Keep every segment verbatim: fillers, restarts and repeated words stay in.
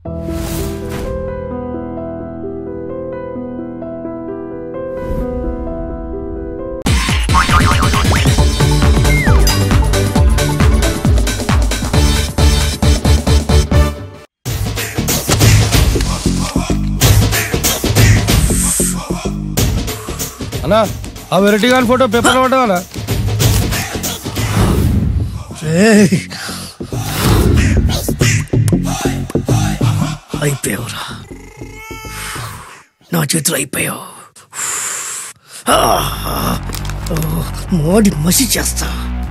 అన్నా ఆ వెరైటీ గాని ఫోటో పేపర్ పడ్డా అయిపోయావురా, నా చేతులు అయిపోయావు. మోడి మసి చేస్తా.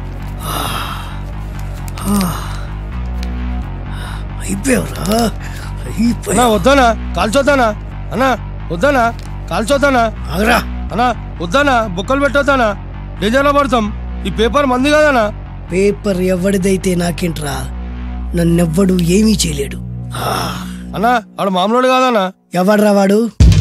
అయిపోయావురా, అయిపోయా. వద్దానా కాల్చొద్దానా అన్నా, వద్దానా కాల్చొద్దానా ఆగరా అన్నా, వద్దానా బొక్కలు పెట్టొద్దానా, డేంజర్లో పడతాం. ఈ పేపర్ మంది కాదనా. పేపర్ ఎవడిదైతే నాకేంట్రా, నన్నెవ్వడు ఏమీ చేయలేడు. అన్నా ఆడు మామూలు కాదన్నా. ఎవడ్రా వాడు?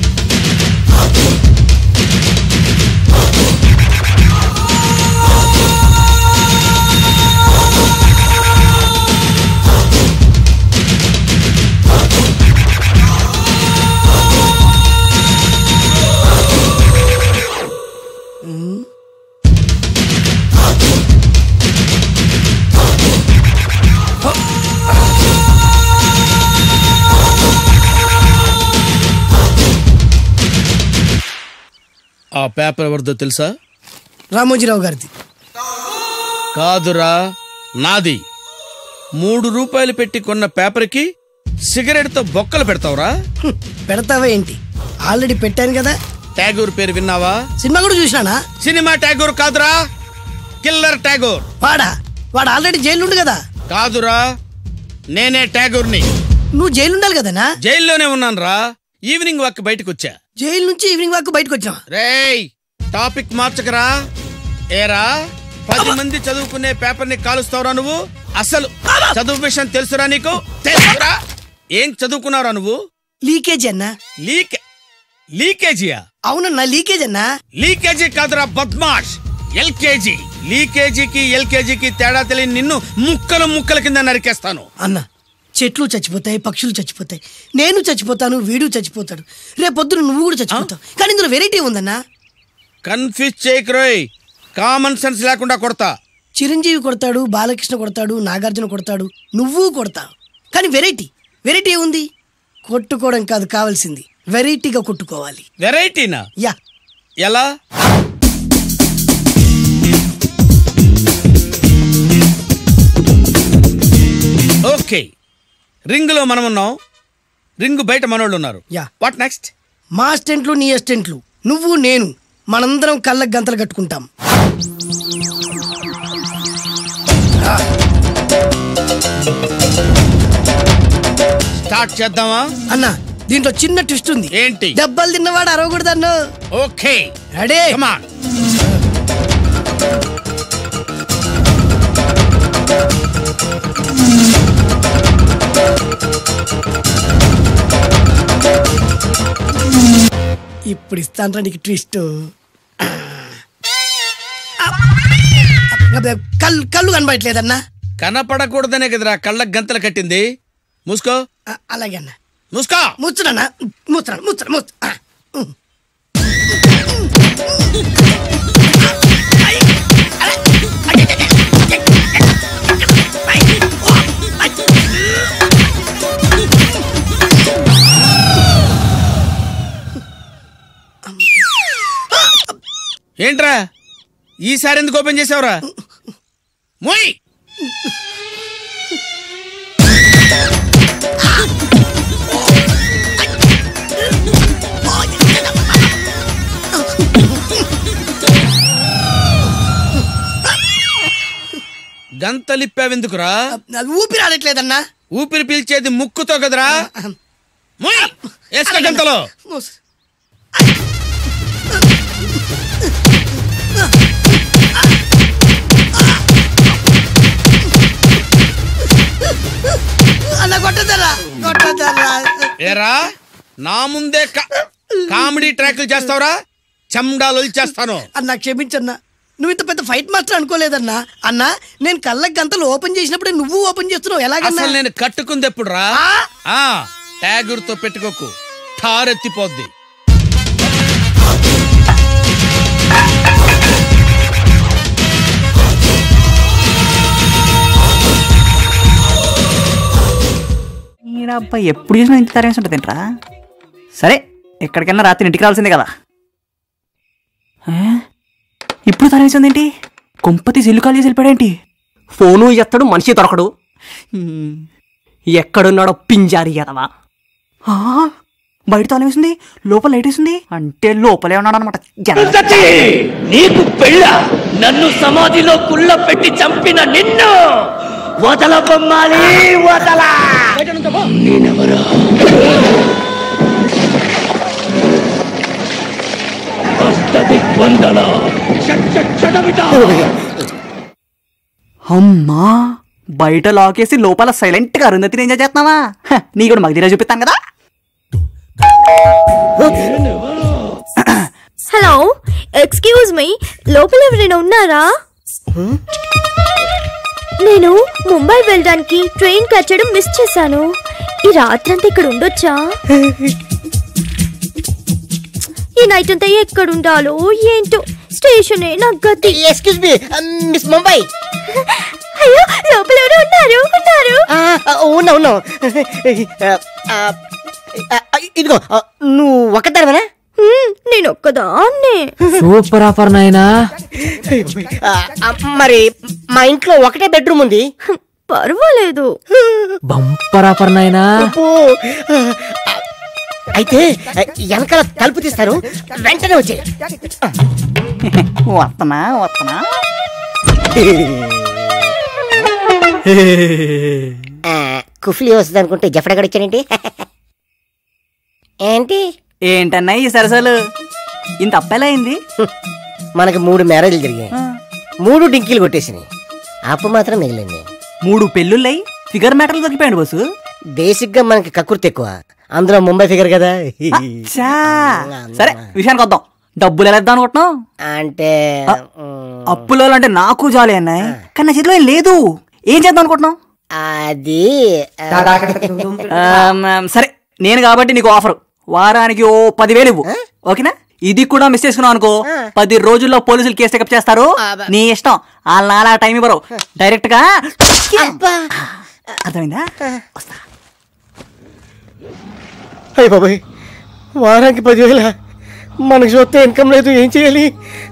ఆ పేపర్ ఎవరిదో తెలుసా? రామోజీరావు గారిది. కాదురా, నాది. మూడు రూపాయలు పెట్టి కొన్న పేపర్కి సిగరెట్ తో బొక్కలు పెడతావురా? పెడతావా ఏంటి? ఆల్రెడీ పెట్టాను కదా. ట్యాగూర్ పేరు విన్నావా? సినిమా కూడా చూసినానా? సినిమా ట్యాగూర్ కాదురా, కిల్లర్ ట్యాగూర్. వాడా? వాడు ఆల్రెడీ జైలు కదా. కాదురా, నేనే ట్యాగూర్ని. నువ్వు జైలు ఉండాలి కదనా? జైల్లోనే ఉన్నాను రా. ఈవినింగ్ వాక్ బయటకు వచ్చా. జైలు నుంచి ఈవినింగ్ వాక్ బయటకు వచ్చా. రేయ్, టాపిక్ మార్చకరా. ఏరా, పది మంది చదువుకునే పేపర్ ని కాలుస్తావురా నువ్వు? అసలు చదువు విషయం తెలుసురా నీకు? తెలుసురా? ఏం చదువుకున్నారా నువ్వు? లీకేజీ అన్నా. లీక్ లీకేజీయా? అవునన్నా, లీకేజ్ అన్నా. లీకేజీ కాదురా బద్మాష్, ఎల్కేజీ. లీకేజీకి ఎల్కేజీకి తేడా తెలియని నిన్ను ముక్కలు ముక్కల కింద నరికేస్తాను. అన్నా, చెట్లు చచ్చిపోతాయి, పక్షులు చచ్చిపోతాయి, నేను చచ్చిపోతాను, వీడు చచ్చిపోతాడు, రేపొద్దున నువ్వు కూడా చచ్చిపోతావు. కానీ ఇందులో వెరైటీ ఉందన్నా. కన్ఫ్యూజ్ చేయకురోయ్, కామన్ సెన్స్ లేకుండా కొడతా. చిరంజీవి కొడతాడు, బాలకృష్ణ కొడతాడు, నాగార్జున కొడతాడు, నువ్వు కొడతావు. కానీ వెరైటీ వెరైటీ ఉంది. కొట్టుకోవడం కాదు కావాల్సింది, వెరైటీగా కొట్టుకోవాలి. వెరైటీనా? యా. ఎలా? ఓకే, రింగ్ లో మనం ఉన్నాం, రింగ్ బయట మనోళ్ళు ఉన్నారు. యా. What next? మా అసిస్టెంట్లు, నీ అసిస్టెంట్లు, నువ్వు నేను, మనందరం కళ్ళకు గంతలు కట్టుకుంటాం. స్టార్ట్ చేద్దామా? అన్నా, దీంట్లో చిన్న ట్విస్ట్ ఉంది. ఏంటి? దెబ్బలు తిన్నవాడు అరవకూడదు అన్న. Okay, ready? Come on. ఇప్పుడు ఇస్తాను నీకు ట్విస్ట్. కళ్ళు కళ్ళు కనబడట్లేదన్నా. కనపడకూడదనే కదరా కళ్ళకు గంతలు కట్టింది. మూసుకో. అలాగే అన్న. మూసుకో. ముచ్చునన్నా, ముచ్చున ముచ్చున ముచ్చు. ఏంట్రా ఈసారి ఎందుకు ఓపెన్ చేసావురా? మోయ్. గంతలిప్పావెందుకురా? ఊపిరి ఆడట్లేదన్నా. ఊపిరి పీల్చేది ముక్కుతో కదరా. మోయ్, వేసుకో గంతలో. ఏరా, నా ముందే కామెడీ ట్రాక్లు చేస్తావురా? చెమ్డాలు చేస్తాను. అన్నా క్షమించన్నా, నువ్వు ఇంత పెద్ద ఫైట్ మాస్టర్ అనుకోలేదన్నా. అన్నా, నేను కళ్ళకి గంతలు ఓపెన్ చేసినప్పుడే నువ్వు ఓపెన్ చేస్తున్నావు. ఎలాగన్నా? నేను కట్టుకుంది ఎప్పుడు రా? ట్యాగుర్తో పెట్టుకోకు, ఠారెత్తిపోద్ది. అబ్బాయి ఎప్పుడు చూసినా ఇంత తరేసి ఉంటుంది ఏంట్రా? సరే ఎక్కడికైనా రాత్రి ఇంటికి రావాల్సిందే కదా. ఇప్పుడు తరేసింది ఏంటి? కొంపతి సెల్లు కాల్ చేసి వెళ్ళిపోయాడేంటి? ఫోను ఎత్తడు, మనిషి దొరకడు. ఎక్కడున్నాడో పింజారి ఎదవా. బయట తాళం వేసింది, లోపల లైట్ వేసింది అంటే లోపలే ఉన్నాడు అనమాట. నీకు పెళ్ళ నన్ను సమాధిలో కుళ్ళ పెట్టి చంపిన నిన్ను వదల బొమ్మాలి, వదల. నేనెవరా? అమ్మా, బయట లాకేసి లోపల సైలెంట్ గా అరుంధతిని ఎంజాయ్ చేస్తున్నావా? నీ కూడా మగధీరా చూపిస్తాను కదా. హలో, ఎక్స్క్యూజ్ మీ, లోపల ఎవరైనా ఉన్నారా? నేను ముంబై వెళ్ళడానికి ట్రైన్ కట్టడం మిస్ చేశాను. ఈ రాత్రంతా ఇక్కడ ఉండొచ్చా? ఈ నైట్ అంతా ఎక్కడ ఉండాలో ఏంటో, స్టేషన్ నాకు గతి. Excuse me miss Mumbai. అయ్యో, లోపల ఎవరు ఉన్నారు ఉన్నారు ఉన్నా ఉన్నా ఇదిగో, నువ్వు ఒక్కదానివేనా? నేను ఒక్కదాన్నే. సూపర్ ఆఫర్ నాయనా. మరి మా ఇంట్లో ఒకటే బెడ్రూమ్ ఉంది. పర్వాలేదు. బంపర్ ఆఫర్ నాయనా. అయితే వెనకాల తలుపు తీస్తారు, వెంటనే వచ్చే. వస్తున్నా వస్తున్నా. కుఫ్లీ వస్తుంది అనుకుంటే జఫడగడ వచ్చానండి. ఏంటి ఏంటన్నా ఈ సరసాలు? ఇంత అప్పెలా అయింది? మనకి మూడు మ్యారేజ్లు జరిగాయి, మూడు డింకీలు కొట్టేసినాయి, అప్పు మాత్రం మిగిలింది. మూడు పెళ్ళుళ్ళై ఫిగర్ మ్యాటర్లు దొరికిపోయాడు బస్సు. బేసిక్ గా మనకి కక్కుర్తి ఎక్కువ, అందులో ముంబై ఫిగర్ కదా. సరే విషయానికి వద్దాం. డబ్బులు ఎలా ఇద్దాం అనుకుంటున్నావు? అంటే అప్పులో అంటే నాకు జాలి అన్నాయి, కానీ నా చేతిలో ఏం లేదు. ఏం చేద్దాం అనుకుంటున్నావు? అది సరే, నేను కాబట్టి నీకు ఆఫర్. వారానికి ఓ పదివేలు ఇవ్వు, ఓకేనా? ఇది కూడా మిస్ చేసుకున్నావు అనుకో, పది రోజుల్లో పోలీసులు కేసు టేకప్ చేస్తారు. నీ ఇష్టం, వాళ్ళ నాలా టైం ఇవ్వరు, డైరెక్ట్ గా. అర్థమైందా? అయ్య బాబాయ్, వారానికి పదివేల, మనకు చూస్తే ఇన్కమ్ లేదు, ఏం చేయాలి?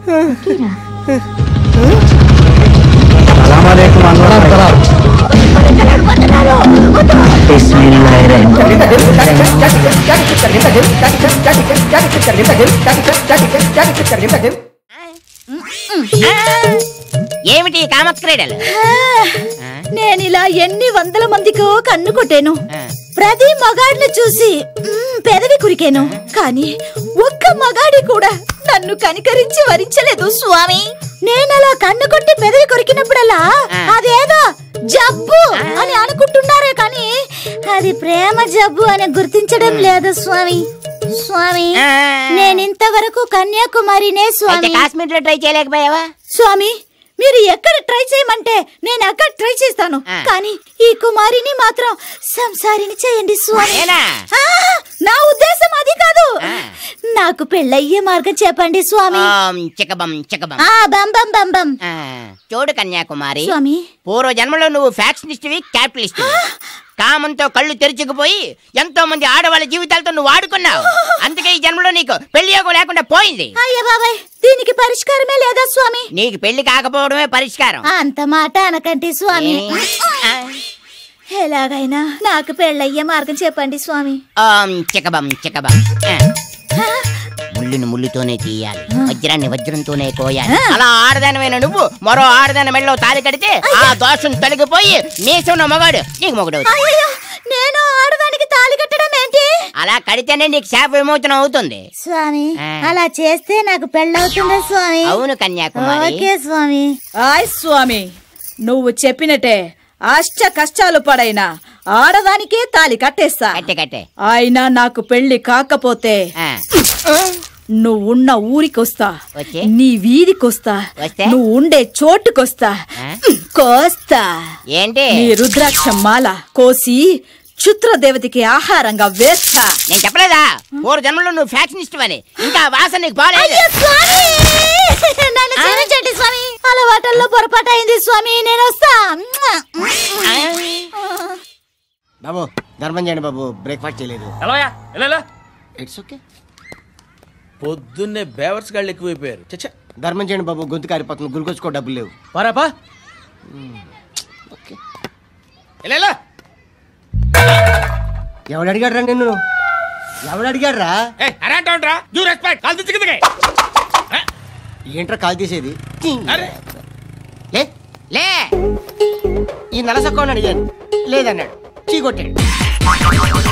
ఏమిటి కామక్రీడలు? నేను ఇలా ఎన్ని వందల మందికో కన్ను కొట్టాను, ప్రతి మగాడిని చూసి పెదవి కురికాను, కానీ ఒక్క మగాడి కూడా నన్ను కనికరించి వరించలేదు స్వామి. నేనలా కన్ను కొట్టి పెదవి కొరికినప్పుడల్లా అదేదో జబ్బు అని అనుకుంటున్నారే కానీ అది ప్రేమ జబ్బు అని గుర్తించడం లేదు స్వామి. స్వామి, నేనింతవరకు కన్యాకుమారినే స్వామి. కాశ్మీర్ లో ట్రై చేయలేకపోయావా స్వామి? మీరు ఎక్కడ ట్రై చేయమంటే నేను అక్కడ ట్రై చేస్తాను, కానీ ఈ కుమారిని మాత్రం సంసారిని చేయండి స్వామి. నా ఉద్దేశం అది కాదు, నాకు పెళ్ళయ్యే మార్గం చెప్పండి స్వామి. చూడు కన్యాకుమారి స్వామి, పూర్వ జన్మలో నువ్వు ఫ్యాక్షనిస్ట్వి, క్యాపిటలిస్ట్. కామంతో కళ్ళు తెరుచుకుపోయి ఎంతో మంది ఆడవాళ్ళ జీవితాలతో నువ్వు ఆడుకున్నావు. అందుకే ఈ జన్మలో నీకు పెళ్లి యోగం లేకుండా పోయింది. అయ్య బాబాయ్, దీనికి పరిష్కారమే లేదా స్వామి? నీకు పెళ్లి కాకపోవడమే పరిష్కారం. అంత మాట అనకండి స్వామి. ఎలాగైనా నాకు పెళ్ళయ్యే మార్గం చెప్పండి స్వామి. చికబం చికబం. ముళ్ళుని ముళ్ళుతోనే తీయాలి, వజ్రాన్ని వజ్రంతోనే కోయాలి. అలా ఆడదానమైన నువ్వు మరో ఆడదాని మెళ్ళలో తాళి కడితే ఆ దోషం తొలగిపోయి మీసున్న మగాడు నీకు మొగుడు. నేను ఆడదానికి తాళి కట్టడం ఏంటి? అలా కడితేనే నీకు శాప విమోచనం అవుతుంది స్వామి. అలా చేస్తే నాకు పెళ్ళవుతుందా స్వామి? అవును కన్యాకుమారి. ఓకే స్వామి. ఆయ్ స్వామి, నువ్వు చెప్పినట్టే అష్ట కష్టాలు పడైనా ఆడదానికే తాళి కట్టేస్తా. కట్టే కట్టే. అయినా నాకు పెళ్లి కాకపోతే నువ్వు ఉన్న ఊరికొస్తా, నీ వీధికొస్తా, నువ్వు ఉండే చోటుకొస్తా, కోస్తా. ఏంటి? నీ రుద్రాక్ష మాల కోసి క్షుద్ర దేవతకి ఆహారంగా వేస్తా. నేను చెప్పలేదా ఓరు జన్మలో నువ్వు ఫ్యాక్షనిస్ట్ అని? ఇంకా వాసన నీకు బాలేదు. స్వామి అలవాటల్లో పొరపాటు అయింది స్వామి, నేను వస్తా. బాబు ధర్మం చేయండి బాబు, బ్రేక్ఫాస్ట్ చేయలేదు. It's okay. పొద్దున్నే బేవర్స్ గాళ్ళు ఎక్కువైపోయారు. చచ్చా ధర్మం చేయండి బాబు, గొంతు కారిపోతుంది, గురికొచ్చుకో డబ్బులు లేవు. పారాపా ఓకే. ఎవడు అడిగాడు రా నిన్ను? ఎవడు అడిగాడు రా? ఏంట్రా కాల్ తీసేది? లే లే ఈ నలసక్కని అడిగాను, లేదన్నాడు, చీ కొట్టాడు.